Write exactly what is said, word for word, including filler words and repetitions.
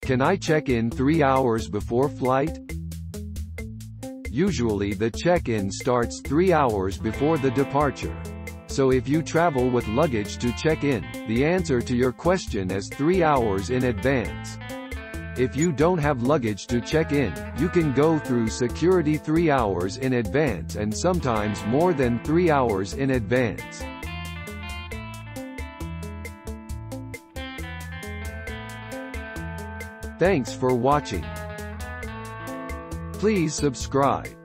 Can I check in three hours before flight? Usually the check-in starts three hours before the departure. So if you travel with luggage to check in, the answer to your question is three hours in advance. If you don't have luggage to check in, you can go through security three hours in advance and sometimes more than three hours in advance. Thanks for watching. Please subscribe.